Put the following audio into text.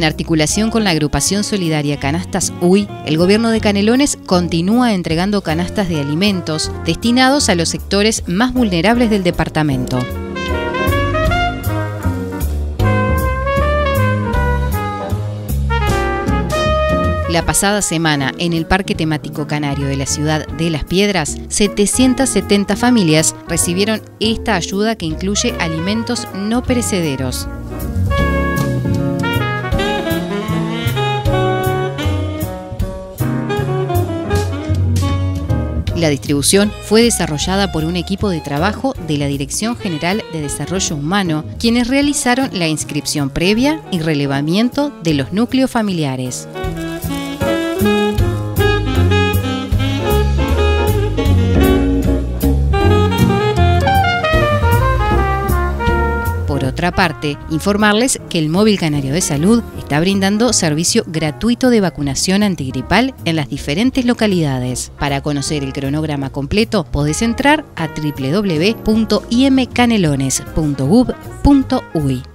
En articulación con la agrupación solidaria Canastas UI, el gobierno de Canelones continúa entregando canastas de alimentos destinados a los sectores más vulnerables del departamento. La pasada semana, en el Parque Temático Canario de la ciudad de Las Piedras, 770 familias recibieron esta ayuda que incluye alimentos no perecederos. La distribución fue desarrollada por un equipo de trabajo de la Dirección General de Desarrollo Humano, quienes realizaron la inscripción previa y relevamiento de los núcleos familiares. Por otra parte, informarles que el Móvil Canario de Salud está brindando servicio gratuito de vacunación antigripal en las diferentes localidades. Para conocer el cronograma completo, podés entrar a www.imcanelones.gov.uy.